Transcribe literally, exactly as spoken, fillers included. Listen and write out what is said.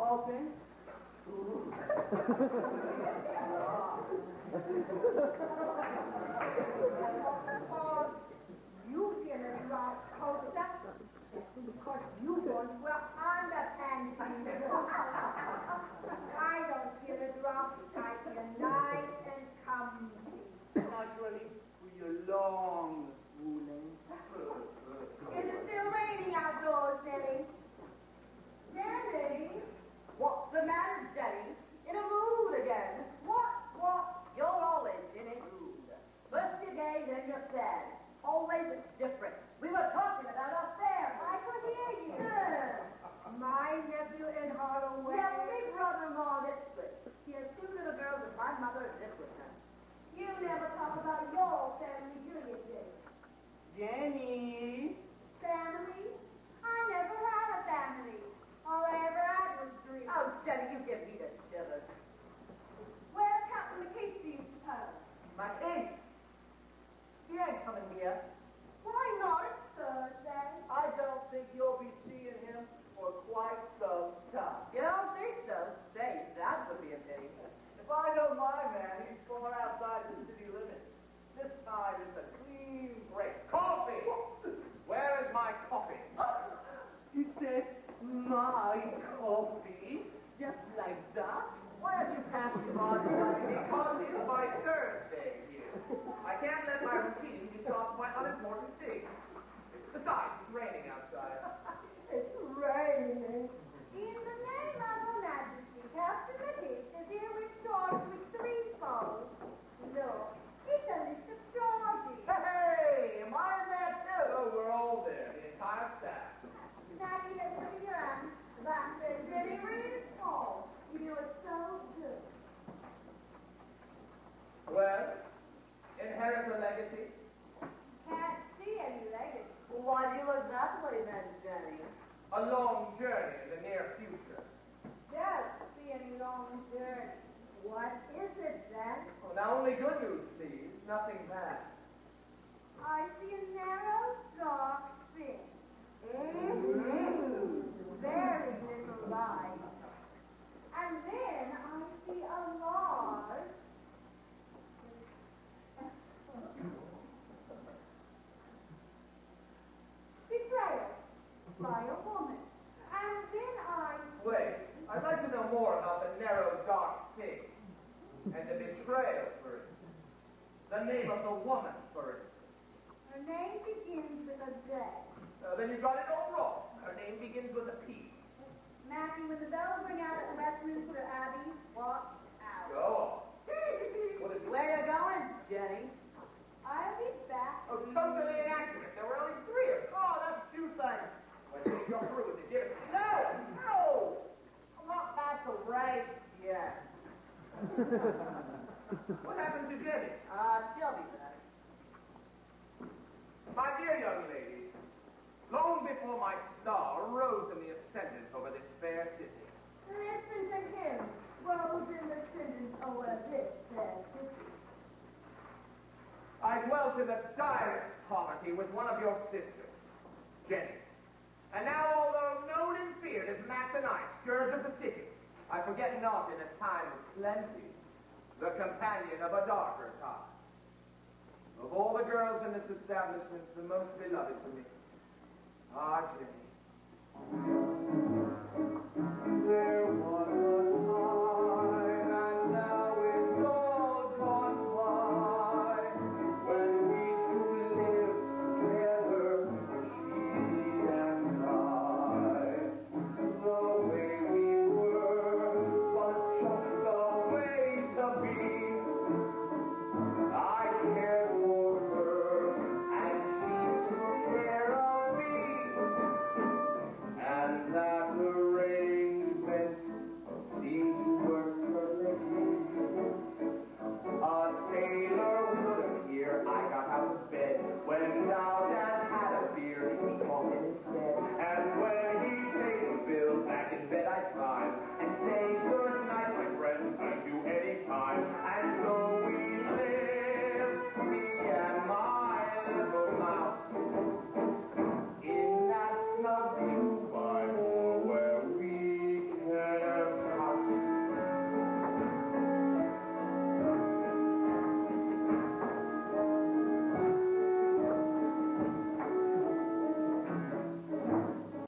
coughing? Oh, you get a drop closer. Because you don't well underpants. I don't get a drop. I feel nice and comfy. Naturally, with your long swooning. Is it still raining outdoors, Nellie? Nellie? What's the matter, Jenny? In a mood again. What? What? You're always in a mood. First you're gay, then you're sad. Always it's different. We were talking about our family. I could hear you. Yeah. My nephew in Holloway. Yeah, well, me brother-in-law this way. He has two little girls and my mother lives with them. You never talk about your family, do you, Jenny? Jenny! Family? I never had a family. All I ever had was three. Oh, Jenny, you give me the shivers. Where's Captain McKeith, do you suppose? My king. He ain't coming here. Why not? It's Thursday. I don't think you'll be seeing him for quite some time. You don't think so? Say, that would be a pity. If I know my man, he's going outside the city limits. This time it's a clean break. Coffee! Where is my coffee? You said my coffee? Just like that? Why don't you pass me on to Because it's my Thursday here. I can't let my routine get off my unimportant things. Besides, it's raining outside. It's raining. In the name of Her Majesty, Captain McKeith is here with stars with three fold. Look, it's a list of charges. Hey, am I in that too? Oh, we're all there, the entire staff. Now you listen to your aunt. That's a very really small. You know it's so good. Well, inherit the legacy. Can't see any legacy. Well, why do you look that way then, Jenny? A long journey in the near future. Don't see any long journey. What is it then? Well, now only good news, please. Nothing bad. I see a narrow, dark thing. Mm-hmm. Very little light. And then I see a large betrayal by a woman. And then I Wait, I'd like to know more about the narrow, dark thing. And the betrayal, for instance. The name of the woman, for instance. her name begins with a J. Uh, then you got it all wrong. Her name begins with a P. Matthew, when the bells ring out at Westminster Abbey, watch out. Go on. What is Where you going, Jenny? I'll be back. Oh, totally inaccurate. There were only three of us. Oh, that's two things. When you go through with the give it. No! No! I'm not back to right yet. What happened to Jenny? Uh, she'll be back. My dear young lady, long before my star rose in the ascendant over this fair city. Listen to him. Rose in the sentence over this fair city. I dwelt in the direst poverty with one of your sisters, Jenny. And now, although known and feared as Matt the Knight, scourge of the city, I forget not in a time of plenty, the companion of a darker time. Of all the girls in this establishment, the most beloved to me. Ah, Jenny. There was a time, and now it's all gone by, when we two lived together, she and I. The way we were was just the way to be. I cared for her, and she took care of me. And that arrangement seemed to work perfectly. A sailor would appear, I got out of bed when I